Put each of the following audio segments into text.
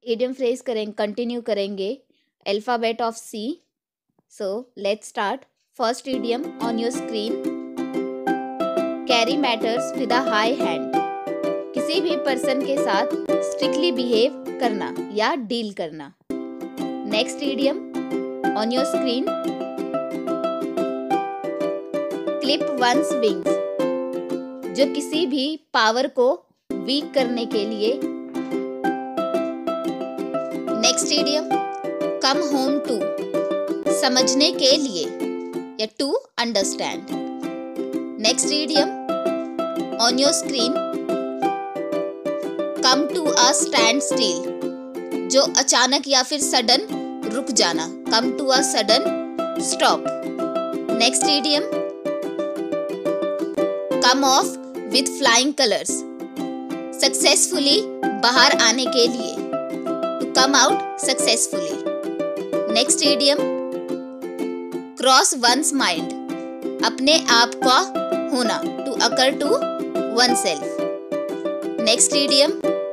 Idiom phrase continue करेंगे alphabet of C. So let's start. First idiom on your screen. Carry matters with a high hand. किसी भी person के साथ strictly behave करना या deal करना. Next idiom on your screen. Clip one's wings. जो किसी भी पावर को वीक करने के लिए. Next idiom come home to. समझने के लिए या to understand. Next idiom on your screen. Come to a standstill. जो अचानक या फिर सडन रुक जाना. Come to a sudden stop. Next idiom come off with flying colours. Successfully बाहर आने के लिए. To come out successfully. Next idiom cross one's mind. अपने आप का होना. To occur to oneself. Next idiom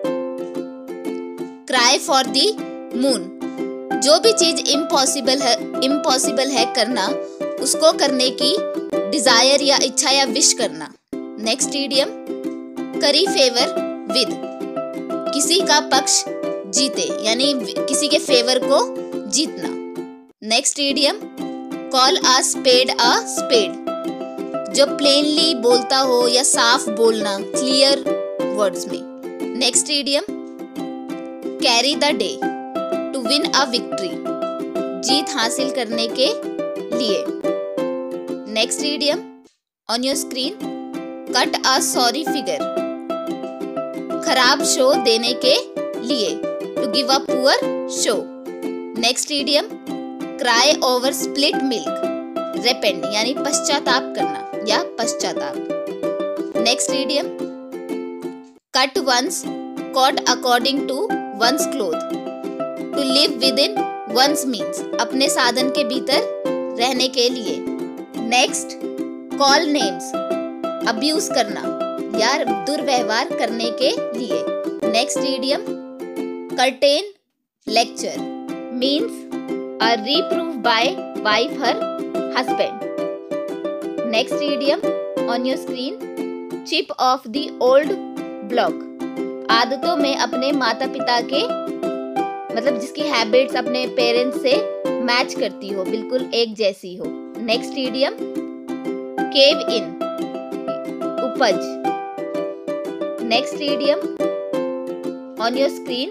cry for the moon. जो भी चीज इम्पॉसिबल है करना, उसको करने की डिजायर या इच्छा या विश करना. Next idiom curry favour with. किसी का पक्ष जीते यानी किसी के फेवर को जीतना. Next idiom call a spade a spade. जो प्लेनली बोलता हो या साफ बोलना, क्लियर वर्ड्स में. Next idiom carry the day. To win a victory. जीत हासिल करने के लिए. Next idiom on your screen. Cut a sorry figure. खराब शो देने के लिए. To give a poor show. Next idiom cry over split milk. Repent यानी पश्चाताप करना या पश्चाताप. Next idiom cut once cot according to one's cloth. To live within one's means अपने साधन के भीतर रहने के लिए. Next call names. अब्यूज करना या दुर्व्यवहार करने के लिए. Next idiom curtain lecture means a reproof by wife her husband. Next idiom on your screen. Chip off the old block. आदतों में अपने माता पिता के मतलब जिसकी हैबिट्स अपने पेरेंट्स से मैच करती हो, बिल्कुल एक जैसी हो. नेक्स्ट इडियम केव इन उपज. Next idiom on your screen.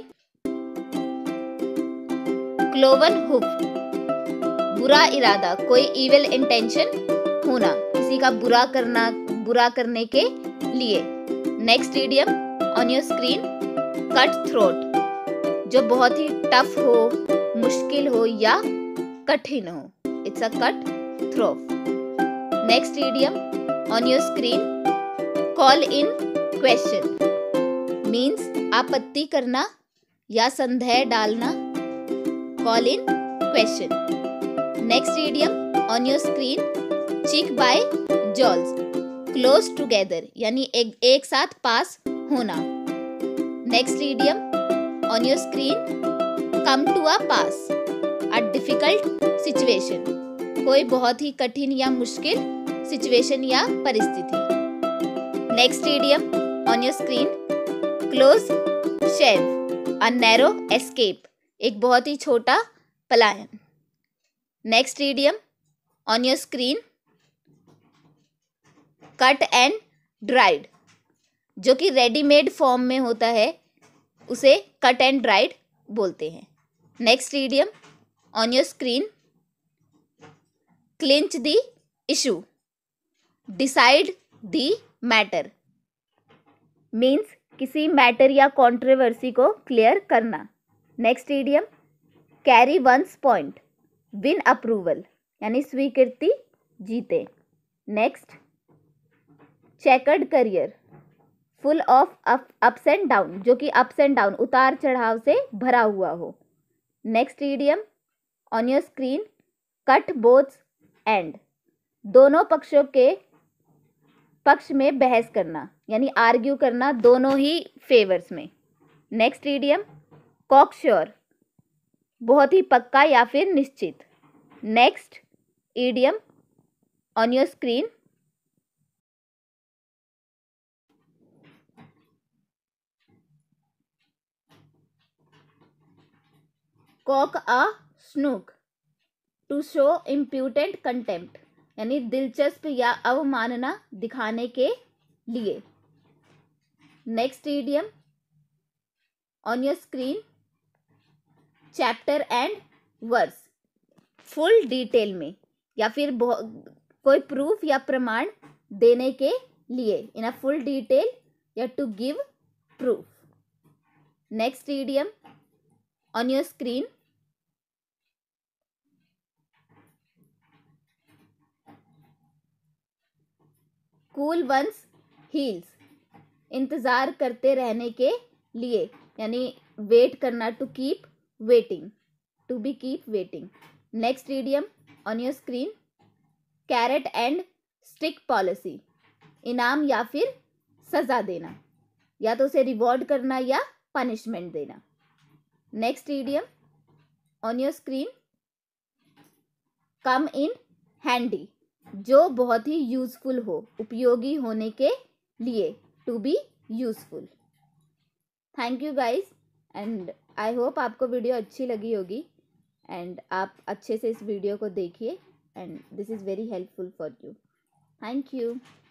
Cloven hoof. बुरा इरादा, कोई इविल इंटेंशन होना, किसी का बुरा करने के लिए. Next idiom on your screen. Cut throat. जो बहुत ही टफ हो, मुश्किल हो या कठिन हो. It's a cut throat. Next idiom on your screen. Call in question means आपत्ति करना या संदेह डालना. Call in question. Next idiom on your screen. Cheek by jowls. Close together यानी एक साथ पास होना. Next idiom on your screen. Come to a pass. A difficult situation. कोई बहुत ही कठिन या मुश्किल सिचुएशन या परिस्थिति. Next idiom on your screen. Close shave. A narrow escape. एक बहुत ही छोटा पलायन. Next idiom on your screen. Cut and dried. जो कि रेडीमेड फॉर्म में होता है उसे कट एंड ड्राइड बोलते हैं. Next idiom on your screen. Clinch the issue. Decide the matter means किसी मैटर या कंट्रोवर्सी को क्लियर करना. Next idiom carry one's point. Win approval यानी स्वीकृति जीते. Next chequered career. Full of ups and down. जो कि अप्स एंड डाउन उतार चढ़ाव से भरा हुआ हो. Next idiom on your screen. Cut both end. दोनों पक्षों के पक्ष में बहस करना यानी आर्ग्यू करना दोनों ही फेवर्स में. नेक्स्ट इडियम कॉकश्योर, बहुत ही पक्का या फिर निश्चित। Next idiom on your screen, cock a snook, to show impotent contempt, यानी दिलचस्प या अवमानना दिखाने के लिए। Next idiom on your screen, chapter and verse, full detail में या फिर कोई प्रूफ या प्रमाण देने के लिए, इन अ फुल डिटेल या to give proof. Next idiom on your screen, cool one's heels, इंतजार करते रहने के लिए, यानी वेट करना, to keep waiting, to be keep waiting. Next idiom on your screen, carrot and stick policy, इनाम या फिर सजा देना, या तो उसे रिवॉर्ड करना या पनिशमेंट देना। Next idiom on your screen, come in handy, जो बहुत ही यूजफुल हो, उपयोगी होने के लिए, to be useful. Thank you guys, and I hope आपको वीडियो अच्छी लगी होगी, एंड आप अच्छे से इस वीडियो को देखिए, and this is very helpful for you. Thank you.